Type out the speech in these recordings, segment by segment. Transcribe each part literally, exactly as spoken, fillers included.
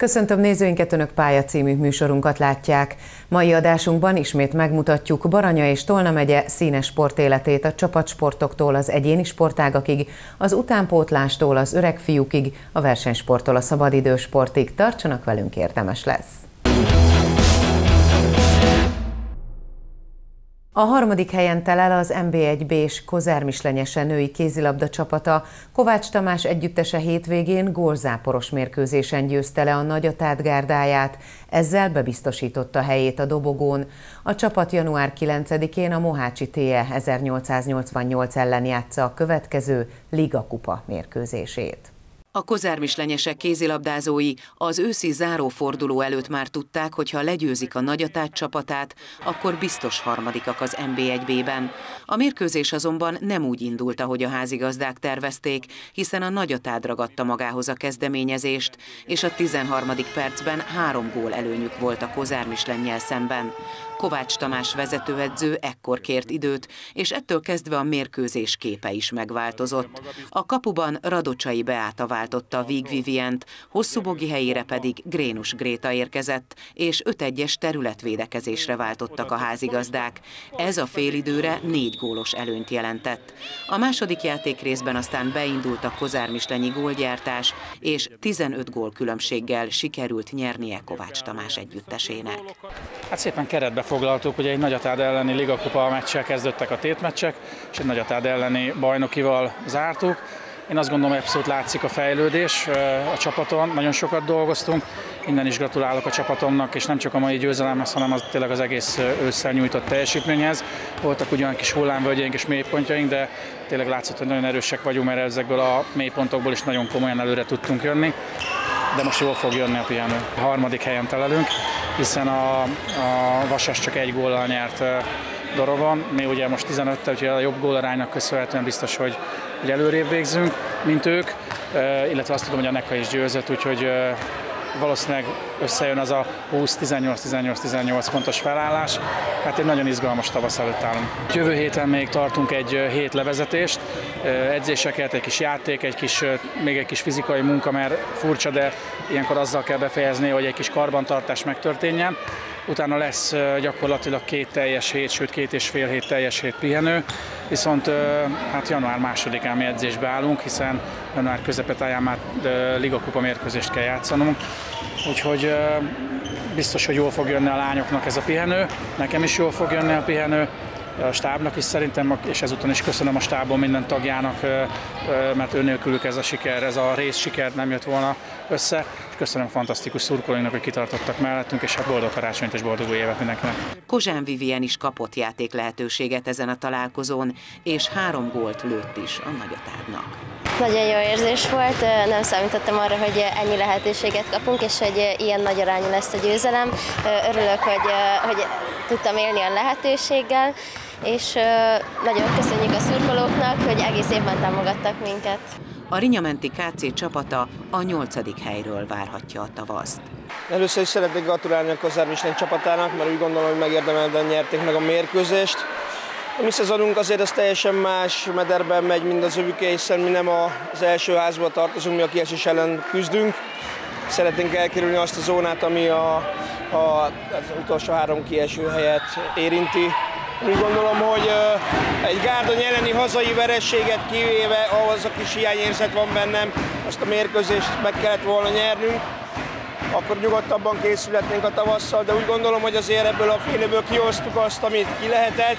Köszöntöm nézőinket, Önök Pálya című műsorunkat látják. Mai adásunkban ismét megmutatjuk Baranya és Tolna megye színes sportéletét a csapatsportoktól az egyéni sportágakig, az utánpótlástól az öreg fiúkig, a versenysporttól a szabadidősportig. Tartsanak velünk, érdemes lesz! A harmadik helyen telel az em bé egy bé-s Kozármislenyese női kézilabda csapata. Kovács Tamás együttese hétvégén gólzáporos mérkőzésen győzte le a Nagyatád gárdáját, ezzel bebiztosította helyét a dobogón. A csapat január kilencedikén a Mohácsi té e ezernyolcszáznyolcvannyolc ellen játsza a következő Ligakupa mérkőzését. A kozármislenyesek kézilabdázói az őszi záróforduló előtt már tudták, hogy ha legyőzik a Nagyatád csapatát, akkor biztos harmadikak az em bé egy bé-ben. A mérkőzés azonban nem úgy indult, ahogy a házigazdák tervezték, hiszen a Nagyatád ragadta magához a kezdeményezést, és a tizenharmadik percben három gól előnyük volt a Kozármislennyel szemben. Kovács Tamás vezetőedző ekkor kért időt, és ettől kezdve a mérkőzés képe is megváltozott. A kapuban Radocsai Beáta váltotta Víg Vivient, Hosszúbogi helyére pedig Grénus Gréta érkezett, és öt egyes területvédekezésre váltottak a házigazdák. Ez a félidőre négy gólos előnyt jelentett. A második játékrészben aztán beindult a kozármislenyi gólgyártás, és tizenöt gól különbséggel sikerült nyernie Kovács Tamás együttesének. Hát szépen keretbe foglaltuk, ugye egy Nagyatád elleni Ligakupa meccsel kezdődtek a tétmeccsek, és egy Nagyatád elleni bajnokival zártuk. Én azt gondolom, hogy abszolút látszik a fejlődés a csapaton, nagyon sokat dolgoztunk. Innen is gratulálok a csapatomnak, és nem csak a mai győzelemhez, hanem az, tényleg az egész ősszel nyújtott teljesítményhez. Voltak ugyan kis hullámvölgyeink és mélypontjaink, de tényleg látszott, hogy nagyon erősek vagyunk, mert ezekből a mélypontokból is nagyon komolyan előre tudtunk jönni. De most jól fog jönni a pihenő. A harmadik helyen telelünk, hiszen a, a Vasas csak egy góllal nyert Dorogon. Mi ugye most tizenöttel, úgyhogy a jobb gólaránynak köszönhetően biztos, hogy, hogy előrébb végzünk, mint ők, illetve azt tudom, hogy a Neka is győzött, úgyhogy valószínűleg összejön az a húsz tizennyolc tizennyolc tizennyolc pontos felállás. Hát egy nagyon izgalmas tavasz előtt állunk. Jövő héten még tartunk egy hét levezetést, edzéseket, egy kis játék, egy kis, még egy kis fizikai munka, mert furcsa, de ilyenkor azzal kell befejezni, hogy egy kis karbantartás megtörténjen. Utána lesz gyakorlatilag két teljes hét, sőt két és fél hét teljes hét pihenő, viszont hát január másodikán mi edzésbe állunk, hiszen január közepetáján már Ligakupa mérkőzést kell játszanunk, úgyhogy biztos, hogy jól fog jönni a lányoknak ez a pihenő, nekem is jól fog jönni a pihenő, a stábnak is szerintem, és ezúton is köszönöm a stábon minden tagjának, mert ő nélkülük ez a siker, ez a rész siker nem jött volna össze, és köszönöm fantasztikus szurkolóinknak, hogy kitartottak mellettünk, és hát boldog karácsonyt és boldog új évet mindenkinek. Kozsán Vivien is kapott játék lehetőséget ezen a találkozón, és három gólt lőtt is a Nagyatádnak. Nagyon jó érzés volt, nem számítottam arra, hogy ennyi lehetőséget kapunk, és hogy ilyen nagy arányú lesz a győzelem. Örülök, hogy, hogy tudtam élni a lehetőséggel, és nagyon köszönjük a szurkolóknak, hogy egész évben támogattak minket. A Rinyamenti ká cé csapata a nyolcadik helyről várhatja a tavaszt. Először is szeretnék gratulálni a Kozármislenny csapatának, mert úgy gondolom, hogy megérdemelten nyerték meg a mérkőzést. A mi szezonunk azért az teljesen más mederben megy, mint az övüké, hiszen mi nem az első házba tartozunk, mi a kiesés ellen küzdünk. Szeretnénk elkerülni azt a zónát, ami a, a, az utolsó három kieső helyet érinti. Úgy gondolom, hogy egy Gárdony elleni hazai vereséget kivéve, ahhoz a kis hiányérzet van bennem, azt a mérkőzést meg kellett volna nyernünk, akkor nyugodtabban készülhetnénk a tavasszal, de úgy gondolom, hogy azért ebből a fél évből kihoztuk azt, amit ki lehetett.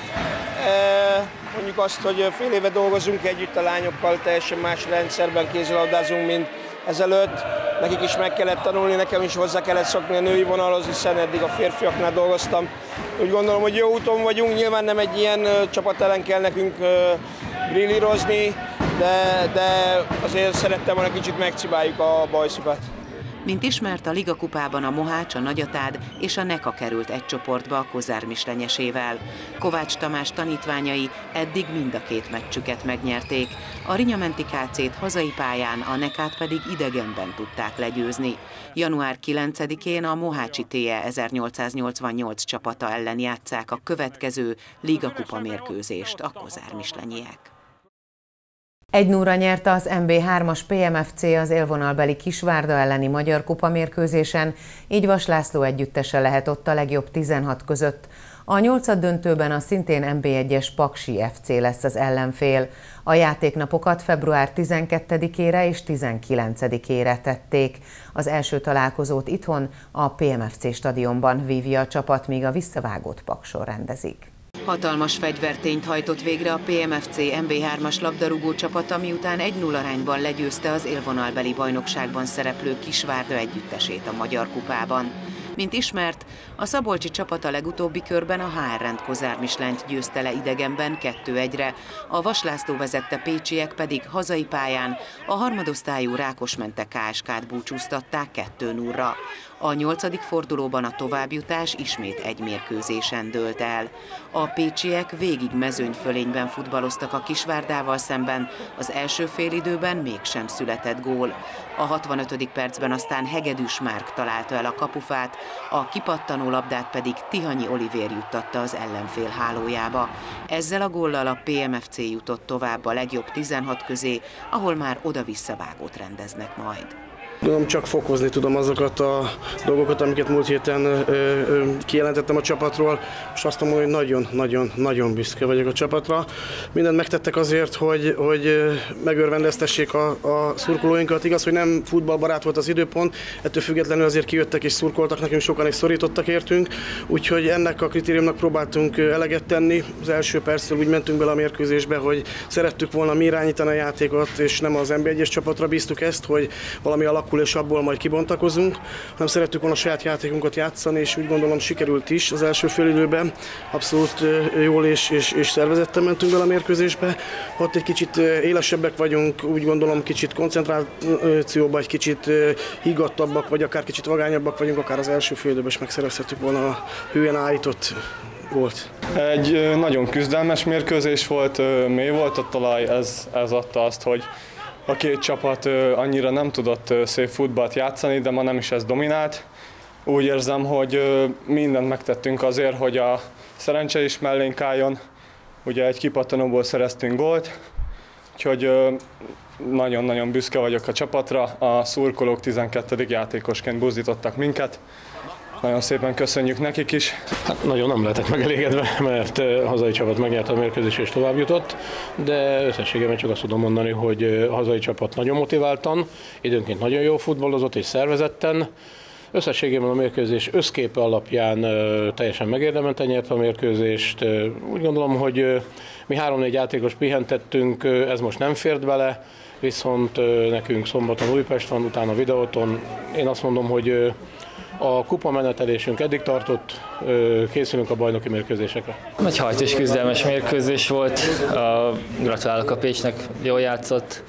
Mondjuk azt, hogy fél éve dolgozunk együtt a lányokkal, teljesen más rendszerben kézilabdázunk, mint ezelőtt. Nekik is meg kellett tanulni, nekem is hozzá kellett szokni a női vonalhoz, hiszen eddig a férfiaknál dolgoztam. Úgy gondolom, hogy jó úton vagyunk, nyilván nem egy ilyen csapat ellen kell nekünk brillírozni, de, de azért szerettem volna kicsit megcibáljuk a bajszukat. Mint ismert, a Ligakupában a Mohács, a Nagyatád és a Neka került egy csoportba a Kozármislenyesével. Kovács Tamás tanítványai eddig mind a két meccsüket megnyerték. A Rinyamenti ká cét hazai pályán, a Nekát pedig idegenben tudták legyőzni. január kilencedikén a Mohácsi té e ezernyolcszáznyolcvannyolc csapata ellen játsszák a következő Ligakupa mérkőzést a kozármislenyiek. egy nullra nyerte az em bé hármas pé em ef cé az élvonalbeli Kisvárda elleni Magyar Kupa mérkőzésen, így Vas László együttese lehet ott a legjobb tizenhat között. A nyolcaddöntőben a szintén em bé egyes Paksi ef cé lesz az ellenfél. A játéknapokat február tizenkettedikére és tizenkilencedikére tették. Az első találkozót itthon a pé em ef cé stadionban vívja a csapat, míg a visszavágót Pakson rendezik. Hatalmas fegyvertényt hajtott végre a pé em ef cé em bé hármas labdarúgó csapata, miután egy null arányban legyőzte az élvonalbeli bajnokságban szereplő Kisvárda együttesét a Magyar Kupában. Mint ismert, a szabolcsi csapat a legutóbbi körben a há er Rend Kozármislányt győzte le idegenben kettő egyre, a Vas László vezette pécsiek pedig hazai pályán a harmadosztályú Rákosmente ká es ká-t búcsúztatták kettő nullra. A nyolcadik fordulóban a továbbjutás ismét egy mérkőzésen dőlt el. A pécsiek végig mezőnyfölényben futballoztak a Kisvárdával szemben, az első félidőben mégsem született gól. A hatvanötödik percben aztán Hegedűs Márk találta el a kapufát, a kipattanó labdát pedig Tihanyi Olivér juttatta az ellenfél hálójába. Ezzel a góllal a pé em ef cé jutott tovább a legjobb tizenhat közé, ahol már oda-visszavágót rendeznek majd. Tudom, csak fokozni tudom azokat a dolgokat, amiket múlt héten ö, ö, kijelentettem a csapatról, és azt mondom, hogy nagyon-nagyon-nagyon büszke vagyok a csapatra. Mindent megtettek azért, hogy, hogy megörvendeztessék a, a szurkolóinkat. Igaz, hogy nem futballbarát volt az időpont, ettől függetlenül azért kijöttek és szurkoltak nekünk, sokan is szorítottak értünk, úgyhogy ennek a kritériumnak próbáltunk eleget tenni. Az első perctől úgy mentünk bele a mérkőzésbe, hogy szerettük volna mi irányítani a játékot, és nem az em bé egyes csapatra bíztuk ezt, hogy valami alakul és abból majd kibontakozunk, hanem szerettük volna a saját játékunkat játszani, és úgy gondolom sikerült is az első félidőben. Abszolút jól és, és, és szervezetten mentünk bele a mérkőzésbe. Ott egy kicsit élesebbek vagyunk, úgy gondolom kicsit koncentrációban, egy kicsit higgadtabbak, vagy akár kicsit vagányabbak vagyunk, akár az első félidőben is megszerezhettük volna a hülyen állított volt. Egy nagyon küzdelmes mérkőzés volt, mély volt a talaj, ez, ez adta azt, hogy a két csapat annyira nem tudott szép futballt játszani, de ma nem is ez dominált. Úgy érzem, hogy mindent megtettünk azért, hogy a szerencse is mellénk álljon. Ugye egy kipattanóból szereztünk gólt, úgyhogy nagyon-nagyon büszke vagyok a csapatra. A szurkolók tizenkettedik játékosként buzdítottak minket. Nagyon szépen köszönjük nekik is. Hát nagyon nem lehetek megelégedve, mert a hazai csapat megnyerte a mérkőzést és tovább jutott, de összességében csak azt tudom mondani, hogy a hazai csapat nagyon motiváltan, időnként nagyon jó futballozott és szervezetten. Összességében a mérkőzés összképe alapján teljesen megérdemelten nyerte a mérkőzést. Úgy gondolom, hogy mi három-négy játékos pihentettünk, ez most nem fért bele, viszont nekünk szombaton Újpest van, utána Videóton. Én azt mondom, hogy a kupa menetelésünk eddig tartott, készülünk a bajnoki mérkőzésekre. Egy hajtós küzdelmes mérkőzés volt, gratulálok a Pécsnek, jól játszott,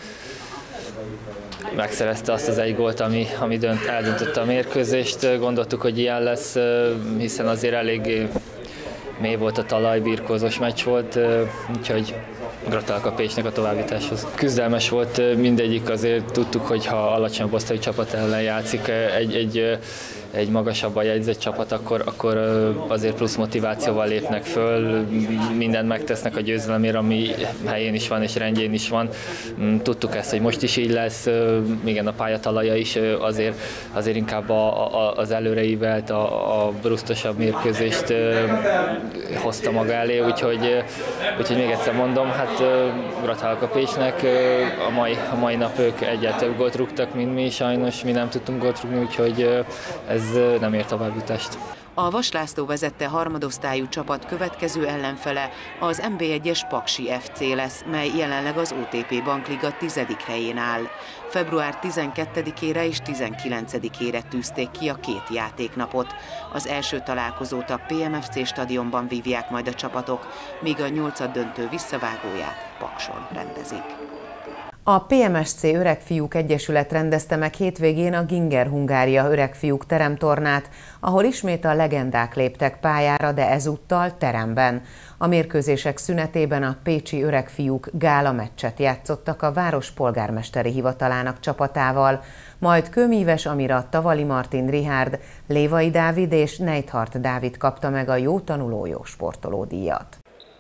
megszerezte azt az egy gólt, ami, ami dönt, eldöntötte a mérkőzést. Gondoltuk, hogy ilyen lesz, hiszen azért elég mély volt a talaj, birkózós meccs volt, úgyhogy gratulálok a Pécsnek a továbbjutáshoz. Küzdelmes volt mindegyik, azért tudtuk, hogy ha alacsonyabb osztályú csapat ellen játszik egy, egy, egy magasabban jegyzett csapat, akkor, akkor azért plusz motivációval lépnek föl, mindent megtesznek a győzelemért, ami helyén is van és rendjén is van. Tudtuk ezt, hogy most is így lesz, igen, a pályatalaja is azért, azért inkább a, a, az előreívelt, a, a brusztosabb mérkőzést hozta maga elé, úgyhogy, úgyhogy még egyszer mondom, hát gratulálok a Pécsnek, a mai, a mai nap ők egyet több gólt rúgtak, mint mi, sajnos mi nem tudtunk gólt rúgni, úgyhogy ez nem ért továbbjutást. A Vas László vezette harmadosztályú csapat következő ellenfele az em bé egyes Paksi ef cé lesz, mely jelenleg az o té pé Bankliga tizedik helyén áll. február tizenkettedikére és tizenkilencedikére tűzték ki a két játéknapot. Az első találkozót a pé em ef cé stadionban vívják majd a csapatok, míg a nyolcaddöntő visszavágóját Pakson rendezik. A pé em es cé Öregfiúk Egyesület rendezte meg hétvégén a Ginger Hungária Öregfiúk teremtornát, ahol ismét a legendák léptek pályára, de ezúttal teremben. A mérkőzések szünetében a pécsi öregfiúk gála meccset játszottak a város polgármesteri hivatalának csapatával, majd Kőmíves Amira, Tavali Martin Richárd, Lévai Dávid és Neidhart Dávid kapta meg a jó tanuló, jó sportoló díjat.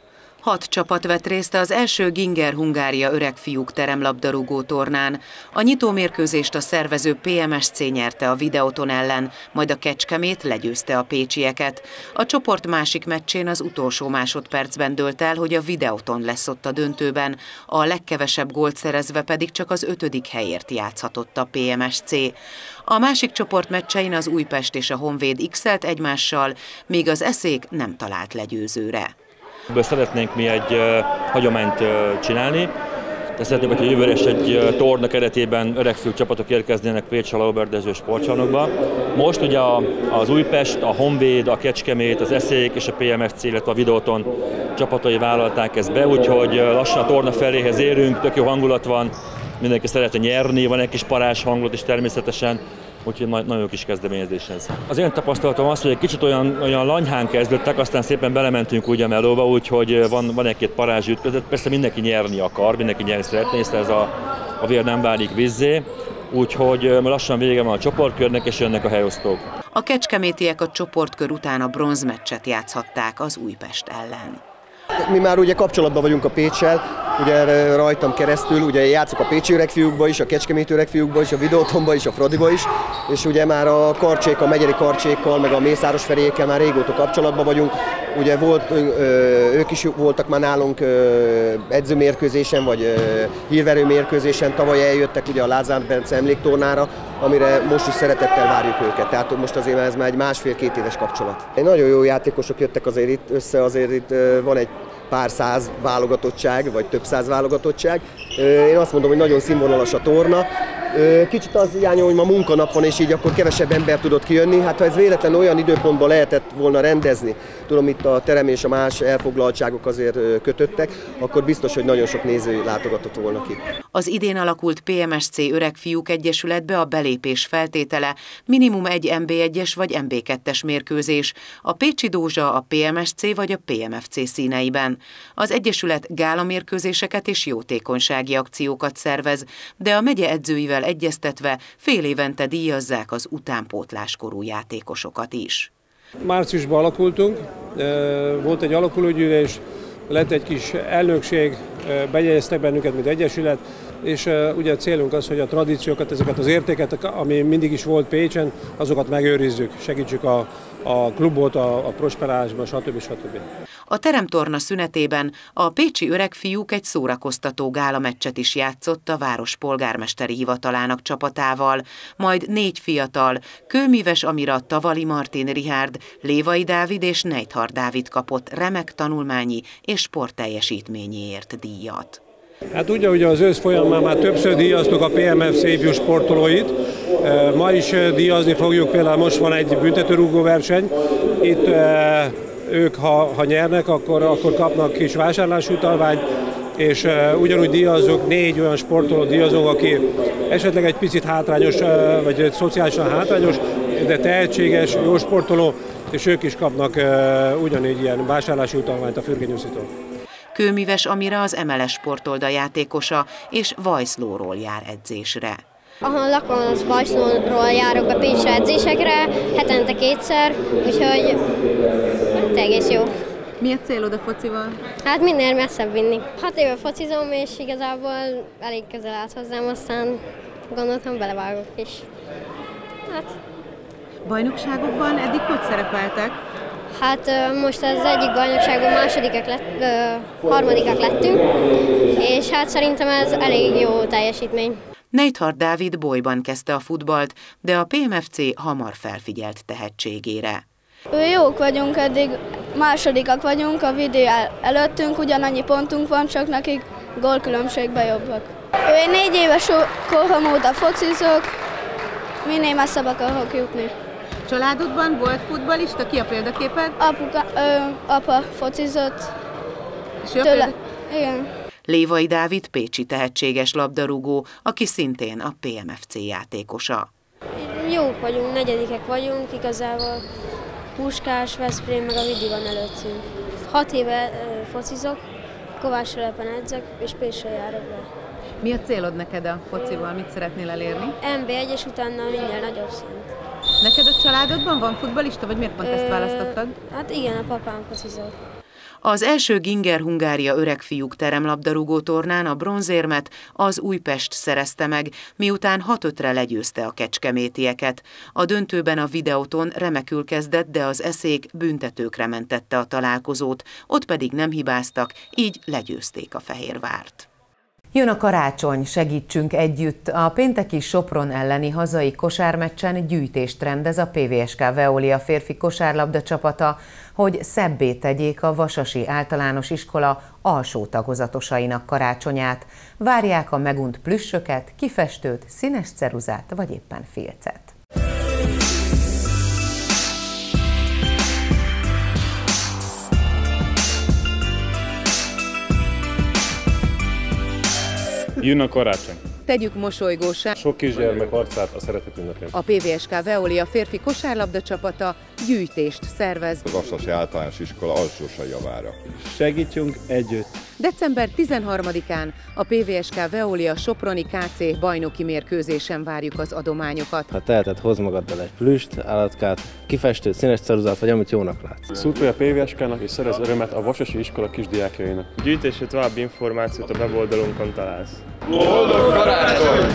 Hat csapat vett részt az első Ginger Hungária öregfiúk teremlabdarúgó tornán. A nyitómérkőzést a szervező pé em es cé nyerte a Videoton ellen, majd a Kecskemét legyőzte a pécsieket. A csoport másik meccsén az utolsó másodpercben dőlt el, hogy a Videoton lesz ott a döntőben, a legkevesebb gólt szerezve pedig csak az ötödik helyért játszhatott a pé em es cé. A másik csoport meccsein az Újpest és a Honvéd x-elt egymással, míg az Eszék nem talált legyőzőre. Ebből szeretnénk mi egy uh, hagyományt uh, csinálni, de szeretnénk, hogy jövőre is egy uh, torna keretében öregfiúk csapatok érkeznének Pécs a Lauber Dezső sportcsarnokba. Most ugye a, az Újpest, a Honvéd, a Kecskemét, az Eszék és a pé em es cé, illetve a Videoton csapatai vállalták ezt be, úgyhogy uh, lassan a torna feléhez érünk, tök jó hangulat van, mindenki szeretne nyerni, van egy kis parázs hangulat is természetesen. Úgyhogy nagyon jó kis kezdeményezés ez. Az én tapasztalatom az, hogy egy kicsit olyan, olyan lanyhán kezdődtek, aztán szépen belementünk úgy a melóba, úgyhogy van, van egy-két parázsi ütközet. Persze mindenki nyerni akar, mindenki nyerni szeretné, hiszen ez a, a vér nem válik vízzé. Úgyhogy lassan vége van a csoportkörnek, és jönnek a helyosztók. A kecskemétiek a csoportkör után a bronzmeccset játszhatták az Újpest ellen. Mi már ugye kapcsolatban vagyunk a Péccsel, ugye rajtam keresztül, ugye játszok a pécsi öregfiúkba is, a kecskeméti öregfiúkba is, a Videotonba is, a Fradiba is, és ugye már a Karcsék, a Megyeri Karcsékkal, meg a Mészáros Ferékkel már régóta kapcsolatban vagyunk. Ugye volt, ők is voltak már nálunk edzőmérkőzésen, vagy hírverő mérkőzésen, tavaly eljöttek ugye a Lázár Bence emléktornára, amire most is szeretettel várjuk őket. Tehát most azért ez már egy másfél-két éves kapcsolat. Nagyon jó játékosok jöttek azért itt össze, azért itt van egy pár száz válogatottság, vagy több száz válogatottság. Én azt mondom, hogy nagyon színvonalas a torna. Kicsit az hiányom, hogy ma munkanap van, és így akkor kevesebb ember tudott kijönni. Hát ha ez véletlenül olyan időpontban lehetett volna rendezni, tudom, itt a terem és a más elfoglaltságok azért kötöttek, akkor biztos, hogy nagyon sok néző látogatott volna ki. Az idén alakult pé em es cé Öregfiúk Egyesületbe a belépés feltétele minimum egy em bé egyes vagy em bé kettes mérkőzés, a Pécsi Dózsa a pé em es cé vagy a pé em ef cé színeiben. Az Egyesület gálamérkőzéseket és jótékonysági akciókat szervez, de a megye edzőivel egyeztetve fél évente díjazzák az utánpótláskorú játékosokat is. Márciusban alakultunk, volt egy alakulógyűlés, lett egy kis elnökség, bejegyeztek bennünket, mint egyesület, és ugye a célunk az, hogy a tradíciókat, ezeket az értéket, ami mindig is volt Pécsen, azokat megőrizzük, segítsük a, a klubot a, a prosperálásban, stb. stb. A teremtorna szünetében a pécsi öregfiúk egy szórakoztató gálameccset is játszott a város polgármesteri hivatalának csapatával, majd négy fiatal, Kőmíves Amira, Tavali Martin Richárd, Lévai Dávid és Neithar Dávid kapott remek tanulmányi és sportteljesítményéért díjat. Hát ugye, ugye az ősz folyamán már többször díjaztuk a pé em ef cé ifjú sportolóit, ma is díjazni fogjuk, például most van egy büntetőrúgó verseny, itt ők ha, ha nyernek, akkor, akkor kapnak kis vásárlásutalványt, és ugyanúgy díjazzuk, négy olyan sportolót díjazunk, aki esetleg egy picit hátrányos, vagy szociálisan hátrányos, de tehetséges, jó sportoló, és ők is kapnak ugyanígy ilyen vásárlásutalványt a Fürgenyuszitól. Kőmíves Amira az em el es sportoldal játékosa, és Vajszlóról jár edzésre. Ahol lakom, az Vajszlóról járok be Pécsre edzésekre, hetente kétszer, úgyhogy hát egész jó. Mi a célod a focival? Hát minél messzebb vinni. Hat éve focizom, és igazából elég közel állt hozzám, aztán gondoltam, belevágok is. Hát. Bajnokságokban eddig hogy szerepeltek? Hát most az egyik bajnokságban másodikak lett, ö, harmadikak lettünk, és hát szerintem ez elég jó teljesítmény. Neithar Dávid bolyban kezdte a futballt, de a pé em ef cé hamar felfigyelt tehetségére. Jók vagyunk, eddig másodikak vagyunk, a videó előttünk, ugyanannyi pontunk van, csak nekik gólkülönbségben jobbak. Én négy éves korom óta focizok, minél messzebb akarok jutni. Családodban volt futballista? Ki a példaképed? Apuka, ö, apa focizott. És jó példa... Igen. Lévai Dávid pécsi tehetséges labdarúgó, aki szintén a pé em ef cé játékosa. Jók vagyunk, negyedikek vagyunk, igazából Puskás, Veszprém, meg a Vidi van előttünk. Hat éve ö, focizok, Kovács-Telepen edzek, és Pécsre járok be. Mi a célod neked a focival? Mit szeretnél elérni? em bé egy, és utána minél nagyobb szint. Neked a családodban van futballista, vagy miért pont ezt választottad? Hát igen, a papám focizott. Az első Ginger Hungária öregfiúk teremlabdarúgó tornán a bronzérmet az Újpest szerezte meg, miután hat ötre legyőzte a kecskemétieket. A döntőben a Videóton remekül kezdett, de az eszék büntetőkre mentette a találkozót, ott pedig nem hibáztak, így legyőzték a Fehérvárt. Jön a karácsony, segítsünk együtt! A pénteki Sopron elleni hazai kosármeccsen gyűjtést rendez a pé vé es ká Veolia férfi kosárlabda csapata, hogy szebbé tegyék a Vasasi Általános Iskola alsó tagozatosainak karácsonyát. Várják a megunt plüssöket, kifestőt, színes ceruzát vagy éppen filcet. Jön a karácsony. Tegyük mosolygósá Sok kisgyermek arcát a szeretet ünnepén. a pé vé es ká Veolia férfi kosárlabda csapata gyűjtést szervez. A Vasasi Általános Iskola alsósai javára. Segítsünk együtt! december tizenharmadikán a pé vé es ká Veolia Soproni ká cé bajnoki mérkőzésen várjuk az adományokat. Ha teheted, hozd magaddal egy plüst, állatkát, kifestőt, színes ceruzát, vagy amit jónak látsz. Szurkolj a pé vé es ká-nak és szerez örömet a Vasasi Iskola kisdiákjainak. Gyűjtésre további információt a weboldalunkon találsz. Boldog karácsony!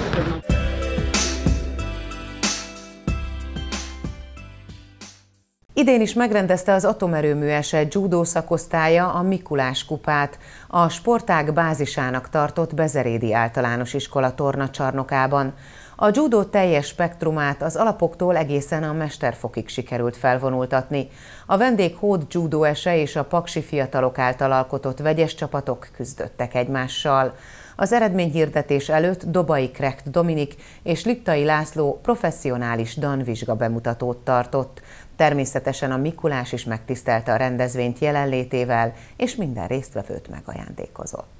Idén is megrendezte az atomerőmű eset judó szakosztálya a Mikulás kupát, a sportág bázisának tartott Bezerédi Általános Iskola tornacsarnokában. A judó teljes spektrumát az alapoktól egészen a mesterfokig sikerült felvonultatni. A vendéghód judó ese és a paksi fiatalok által alkotott vegyes csapatok küzdöttek egymással. Az eredményhirdetés előtt Dobai Krecht Dominik és Liptai László professzionális danvizsga bemutatót tartott. Természetesen a Mikulás is megtisztelte a rendezvényt jelenlétével, és minden résztvevőt megajándékozott.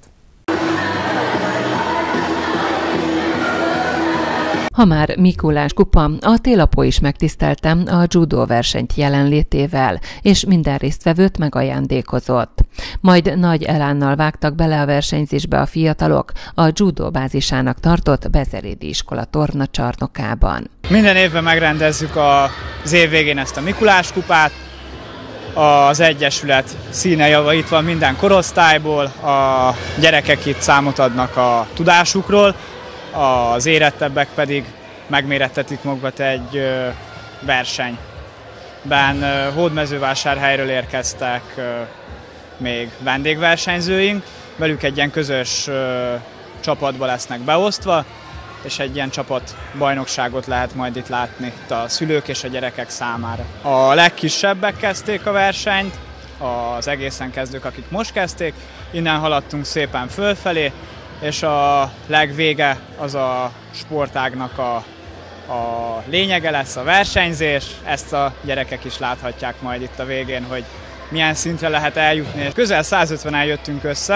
Ha már Mikulás kupa, a télapó is megtisztelte a judó versenyt jelenlétével, és minden résztvevőt megajándékozott. Majd nagy elánnal vágtak bele a versenyzésbe a fiatalok a judó bázisának tartott Bezerédi Iskola tornacsarnokában. Minden évben megrendezzük az év végén ezt a Mikulás kupát. Az Egyesület színe javítva minden korosztályból, a gyerekek itt számot adnak a tudásukról, az érettebbek pedig megmérettetik magukat egy versenyben. Hódmezővásárhelyről érkeztek még vendégversenyzőink, velük egy ilyen közös csapatba lesznek beosztva, és egy ilyen csapatbajnokságot lehet majd itt látni a szülők és a gyerekek számára. A legkisebbek kezdték a versenyt, az egészen kezdők, akik most kezdték, innen haladtunk szépen fölfelé, és a legvége az a sportágnak a, a lényege lesz, a versenyzés. Ezt a gyerekek is láthatják majd itt a végén, hogy milyen szintre lehet eljutni. Közel százötvenen jöttünk össze.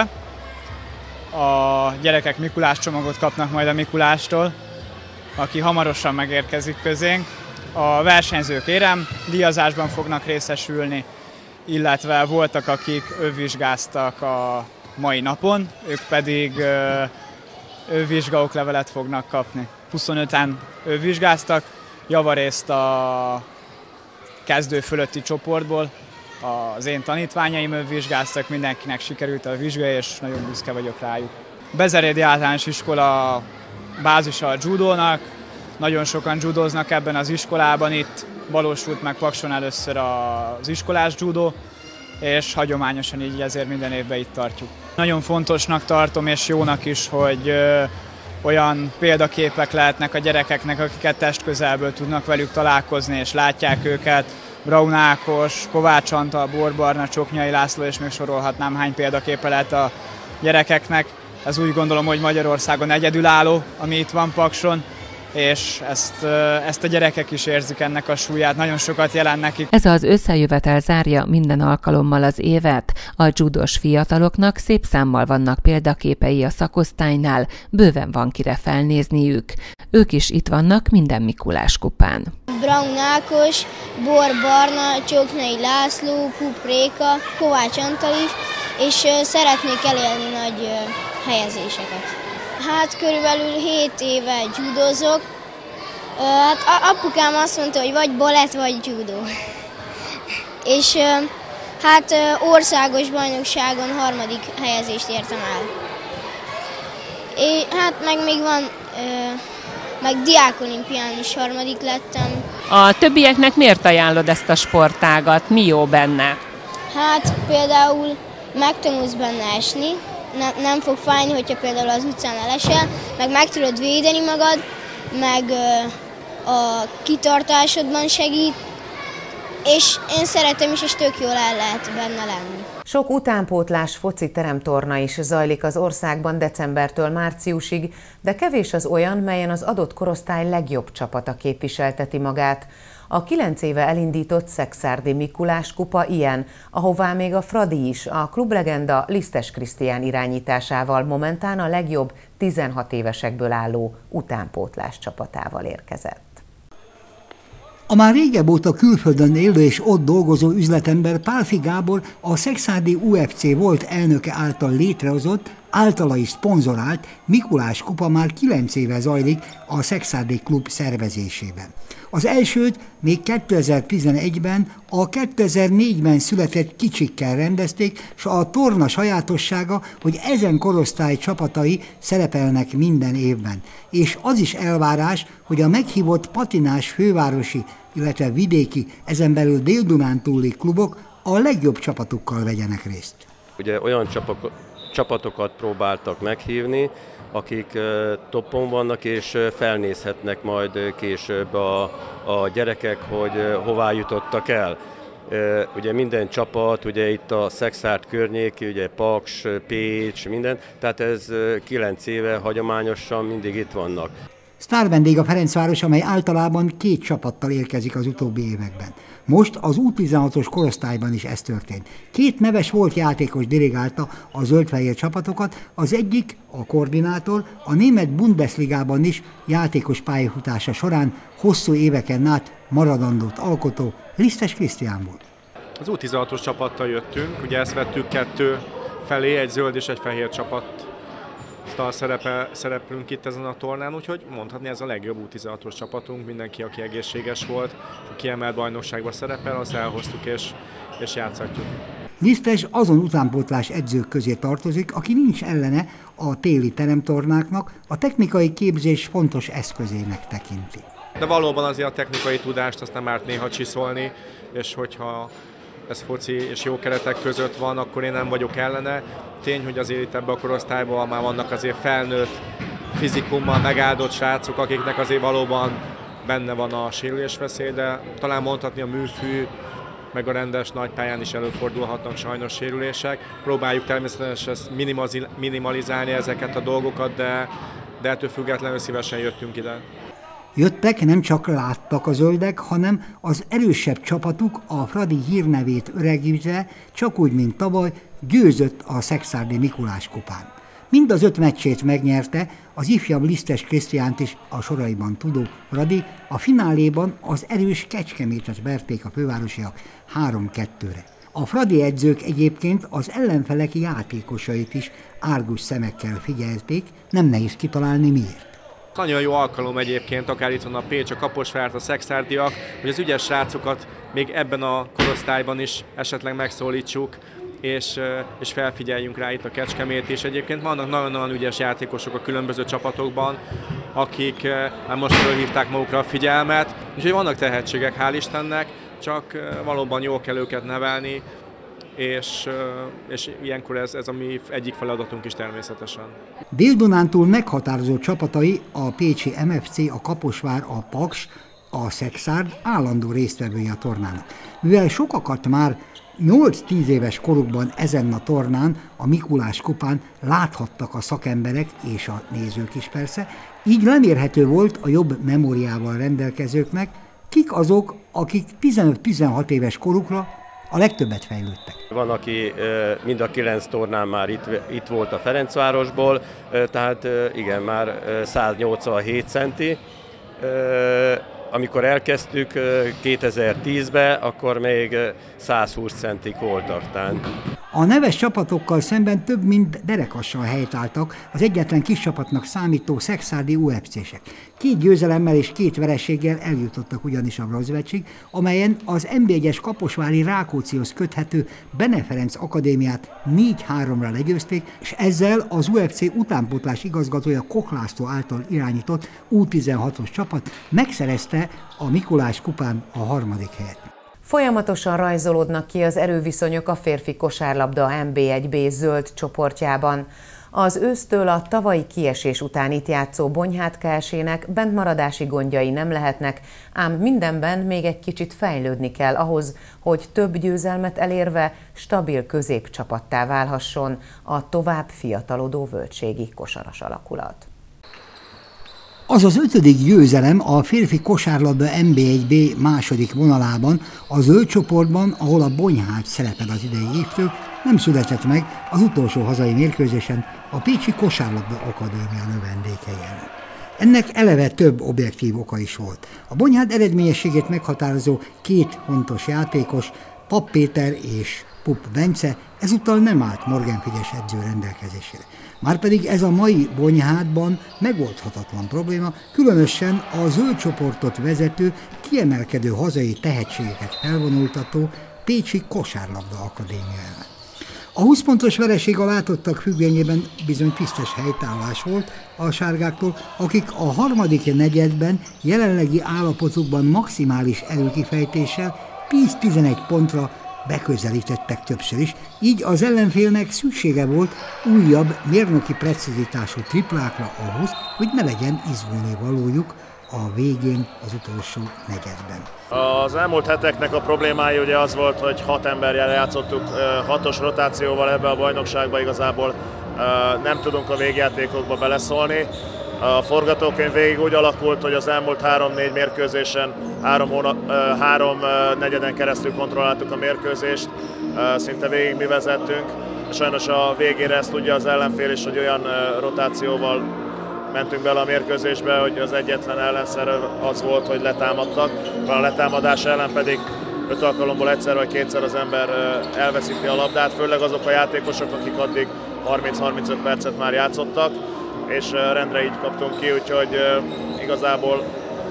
A gyerekek Mikulás csomagot kapnak majd a Mikulástól, aki hamarosan megérkezik közénk. A versenyzők érem díjazásban fognak részesülni, illetve voltak, akik övvizsgáztak a mai napon, ők pedig övvizsgaoklevelet fognak kapni. huszonöten övvizsgáztak, javarészt a kezdő fölötti csoportból, az én tanítványaim övvizsgáztak, mindenkinek sikerült a vizsga, és nagyon büszke vagyok rájuk. Bezerédi Általános Iskola bázisa a judónak, nagyon sokan judóznak ebben az iskolában, itt valósult meg Pakson először az iskolás judó, és hagyományosan így ezért minden évben itt tartjuk. Nagyon fontosnak tartom, és jónak is, hogy ö, olyan példaképek lehetnek a gyerekeknek, akiket testközelből tudnak velük találkozni, és látják őket. Braun Ákos, Kovács Antal, Bor Barna, Csoknyai László, és még sorolhatnám, hány példaképe lehet a gyerekeknek. Ez úgy gondolom, hogy Magyarországon egyedülálló, ami itt van Pakson, és ezt, ezt a gyerekek is érzik, ennek a súlyát, nagyon sokat jelent nekik. Ez az összejövetel zárja minden alkalommal az évet. A judós fiataloknak szép számmal vannak példaképei a szakosztálynál, bőven van kire felnézniük. Ők is itt vannak minden Mikulás kupán. Braun Ákos, Bor Barna, Csoknyai László, Pup Réka, Kovács Antal is, és szeretnék elérni nagy helyezéseket. Hát körülbelül hét éve judozok. Hát apukám azt mondta, hogy vagy balett, vagy judó. És Hát országos bajnokságon harmadik helyezést értem el. És hát meg még van, meg diákolimpián is harmadik lettem. A többieknek miért ajánlod ezt a sportágat? Mi jó benne? Hát például megtanulsz benne esni, nem, nem fog fájni, hogyha például az utcán elesel, meg meg tudod védeni magad, meg a kitartásodban segít, és én szeretem is, és tök jól el lehet benne lenni. Sok utánpótlás foci teremtorna is zajlik az országban decembertől márciusig, de kevés az olyan, melyen az adott korosztály legjobb csapata képviselteti magát. A kilenc éve elindított Szekszárdi Mikulás kupa ilyen, ahová még a Fradi is a klublegenda Lisztes Krisztián irányításával momentán a legjobb tizenhat évesekből álló utánpótlás csapatával érkezett. A már régebb óta külföldön élő és ott dolgozó üzletember Pálfi Gábor a Szekszárdi u ef cé volt elnöke által létrehozott, általa is szponzorált Mikulás kupa már kilenc éve zajlik a Szekszárdi klub szervezésében. Az elsőt még kétezer-tizenegyben a kétezer-négyben született kicsikkel rendezték, és a torna sajátossága, hogy ezen korosztály csapatai szerepelnek minden évben. És az is elvárás, hogy a meghívott patinás fővárosi, illetve vidéki, ezen belül Dél-Dunántúli klubok a legjobb csapatukkal vegyenek részt. Ugye olyan csapatokat próbáltak meghívni, akik toppon vannak, és felnézhetnek majd később a, a gyerekek, hogy hová jutottak el. Ugye minden csapat, ugye itt a Szekszárd környéki, ugye Paks, Pécs, minden, tehát ez kilenc éve hagyományosan mindig itt vannak. Sztárvendég a Ferencváros, amely általában két csapattal érkezik az utóbbi években. Most az u tizenhatos korosztályban is ez történt. Két neves volt játékos dirigálta a zöldfehér csapatokat, az egyik, a koordinátor, a német Bundesligában is játékos pályafutása során hosszú éveken át maradandót alkotó Lisztes Krisztián volt. Az u tizenhatos csapattal jöttünk, ugye ezt vettük kettő felé, egy zöld és egy fehér csapat. Szerepe, szereplünk itt ezen a tornán, úgyhogy mondhatni ez a legjobb u tizenhatos csapatunk, mindenki, aki egészséges volt, a kiemelt bajnokságban szerepel, azt elhoztuk és, és játszhatjuk. Lisztes azon utánpótlás edzők közé tartozik, aki nincs ellene a téli teremtornáknak, a technikai képzés fontos eszközének tekinti. De valóban azért a technikai tudást azt nem árt néha csiszolni, és hogyha ez foci és jó keretek között van, akkor én nem vagyok ellene. Tény, hogy azért itt ebben a korosztályban már vannak azért felnőtt, fizikummal megáldott srácok, akiknek azért valóban benne van a sérülésveszély, de talán mondhatni a műfű, meg a rendes nagypályán is előfordulhatnak sajnos sérülések. Próbáljuk természetesen minimalizálni ezeket a dolgokat, de, de ettől függetlenül szívesen jöttünk ide. Jöttek, nem csak láttak a zöldek, hanem az erősebb csapatuk a Fradi hírnevét öregítve, csak úgy, mint tavaly, győzött a Szekszárdi Mikulás kupán. Mind az öt meccsét megnyerte, az ifjabb Lisztes Krisztiánt is a soraiban tudó Fradi, a fináléban az erős Kecskemétet verték a fővárosiak három kettőre. A Fradi edzők egyébként az ellenfelek játékosait is árgus szemekkel figyelték, nem nehéz kitalálni miért. Nagyon jó alkalom egyébként, akár itt van a Pécs, a Kaposvárt, a szekszárdiak, hogy az ügyes srácokat még ebben a korosztályban is esetleg megszólítsuk, és, és felfigyeljünk rá itt a Kecskemét, és egyébként vannak nagyon-nagyon ügyes játékosok a különböző csapatokban, akik már most fölhívták magukra a figyelmet, úgyhogy vannak tehetségek, hál' Istennek, csak valóban jól kell őket nevelni, és, és ilyenkor ez, ez a mi egyik feladatunk is természetesen. Dél-Dunántúl meghatározó csapatai a pécsi em ef cé, a Kaposvár, a Paks, a Szekszárd állandó résztvevői a tornának. Mivel sokakat már nyolc-tíz éves korukban ezen a tornán, a Mikulás kupán láthattak a szakemberek és a nézők is persze, így lemérhető volt a jobb memóriával rendelkezőknek, kik azok, akik tizenöt-tizenhat éves korukra a legtöbbet fejlődtek. Van, aki mind a kilenc tornán már itt, itt volt a Ferencvárosból, tehát igen, már száznyolcvanhét centi. Amikor elkezdtük kétezer-tízben, akkor még százhúsz centik voltak. Tehát. A neves csapatokkal szemben több mint derekassal helytálltak az egyetlen kis csapatnak számító szekszárdi u ef cések. Két győzelemmel és két vereséggel eljutottak ugyanis a bronzmeccsig, amelyen az en bé egyes kaposvári Rákóczihoz köthető Bene Ferenc Akadémiát négy háromra legyőzték, és ezzel az u ef cé utánpótlás igazgatója Koch László által irányított u tizenhatos csapat megszerezte a Mikulás kupán a harmadik helyet. Folyamatosan rajzolódnak ki az erőviszonyok a férfi kosárlabda en bé egy bé zöld csoportjában. Az ősztől a tavalyi kiesés után itt játszó Bonyhád ká es é-nek bentmaradási gondjai nem lehetnek, ám mindenben még egy kicsit fejlődni kell ahhoz, hogy több győzelmet elérve stabil középcsapattá válhasson a tovább fiatalodó völgységi kosaras alakulat. Az az ötödik győzelem a férfi kosárlabda en bé egy bé második vonalában, a zöld csoportban, ahol a Bonyhád szerepel az idei évtől, nem született meg az utolsó hazai mérkőzésen a Pécsi Kosárlabda Akadémia növendékei ellen. Ennek eleve több objektív oka is volt. A Bonyhád eredményességét meghatározó két fontos játékos, Papp Péter és Pupp Bence ezúttal nem állt Morgan Frigyes edző rendelkezésére. Márpedig ez a mai Bonyhádban megoldhatatlan probléma, különösen a zöld csoportot vezető, kiemelkedő hazai tehetségeket felvonultató Pécsi Kosárlabda Akadémia ellen. A húsz pontos vereség a látottak függvényében bizony tisztes helytállás volt a sárgáktól, akik a harmadik negyedben jelenlegi állapotukban maximális erőkifejtéssel tíz-tizenegy pontra beközelítettek többször is, így az ellenfélnek szüksége volt újabb mérnoki precizitású triplákra ahhoz, hogy ne legyen izgulni valójuk a végén, az utolsó negyedben. Az elmúlt heteknek a problémája ugye az volt, hogy hat emberrel játszottuk hatos rotációval ebbe a bajnokságba, igazából nem tudunk a végjátékokba beleszólni. A forgatókönyv végig úgy alakult, hogy az elmúlt három-négy mérkőzésen három, hónap, három negyeden keresztül kontrolláltuk a mérkőzést, szinte végig mi vezettünk. Sajnos a végére ezt tudja az ellenfél is, hogy olyan rotációval mentünk bele a mérkőzésbe, hogy az egyetlen ellenszer az volt, hogy letámadtak. A letámadás ellen pedig öt alkalomból egyszer vagy kétszer az ember elveszíti a labdát, főleg azok a játékosok, akik addig harminc-harmincöt percet már játszottak, és rendre így kaptunk ki, úgyhogy igazából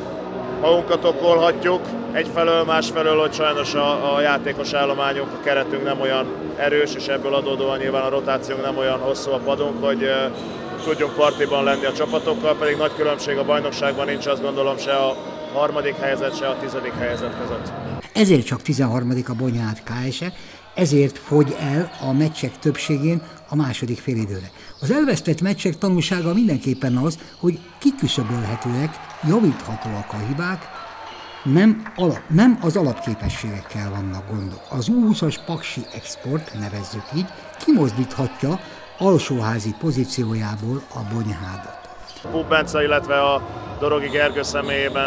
magunkat okolhatjuk. Egyfelől, másfelől, hogy sajnos a, a játékos állományunk, a keretünk nem olyan erős, és ebből adódóan nyilván a rotációnk nem olyan hosszú a padunk, hogy tudjunk partiban lenni a csapatokkal, pedig nagy különbség a bajnokságban nincs, azt gondolom, se a harmadik helyezett, se a tizedik helyezett között. Ezért csak tizenharmadik a Bonyhád ká es é, ezért fogy el a meccsek többségén a második félidőre. Az elvesztett meccsek tanulsága mindenképpen az, hogy kiküszöbölhetőek, javíthatóak a hibák, nem, alap, nem az alapképességekkel vannak gondok. Az u húszas Paksi Export, nevezzük így, kimozdíthatja alsóházi pozíciójából a Bonyhádot. Pupp Bence, illetve a Dorogi Gergő személyében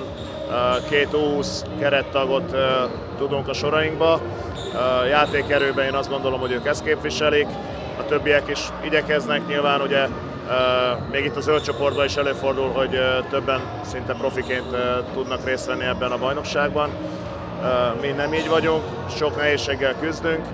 két u húsz kerettagot tudunk a sorainkba. Játékerőben én azt gondolom, hogy ők ezt képviselik. A többiek is igyekeznek, nyilván ugye még itt a zöld csoportban is előfordul, hogy többen szinte profiként tudnak részt venni ebben a bajnokságban. Mi nem így vagyunk, sok nehézséggel küzdünk,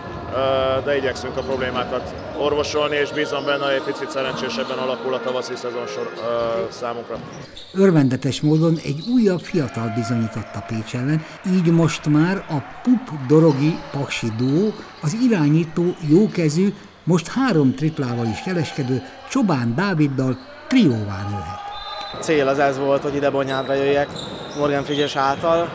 de igyekszünk a problémákat orvosolni, és bízom benne, hogy egy picit szerencsésebben alakul a tavaszi szezon sor, számunkra. Örvendetes módon egy újabb fiatal bizonyított a Pécs ellen, így most már a Pupp-Dorogi Paksi duó, az irányító, jókezű, most három triplával is jeleskedő Csobán Dáviddal trióvá nőhet. A cél az ez volt, hogy ide Bonyhádra jöjjek Morgan Frigyes által.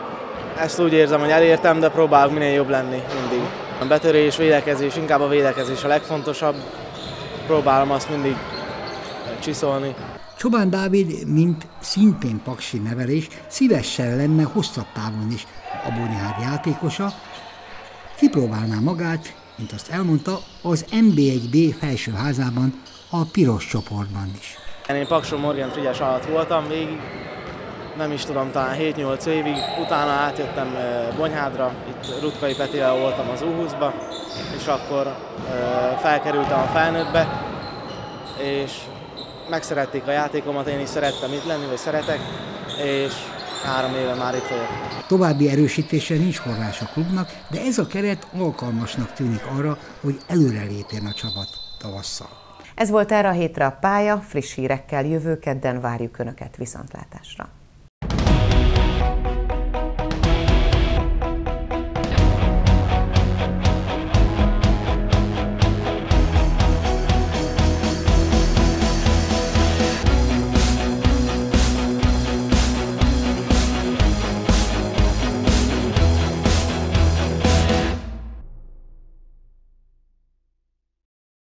Ezt úgy érzem, hogy elértem, de próbálok minél jobb lenni mindig. A betörés, védekezés, inkább a védekezés a legfontosabb. Próbálom azt mindig csiszolni. Csobán Dávid, mint szintén paksi nevelés, szívesen lenne hosszabb távon is a Bonyhád játékosa, kipróbálná magát, mint azt elmondta, az en bé egy bé felsőházában, a piros csoportban is. Én Pakson Morgan Frigyes alatt voltam végig, nem is tudom, talán hét-nyolc évig, utána átjöttem Bonyhádra, itt Rutkai Petivel voltam az u húszba, és akkor felkerültem a felnőttbe, és megszerették a játékomat, én is szerettem itt lenni, vagy szeretek, és Három éve már itt vagyok. További erősítésre nincs forrás a klubnak, de ez a keret alkalmasnak tűnik arra, hogy előrelépjen a csapat tavasszal. Ez volt erre a hétre a pálya, friss hírekkel jövő kedden várjuk Önöket viszontlátásra.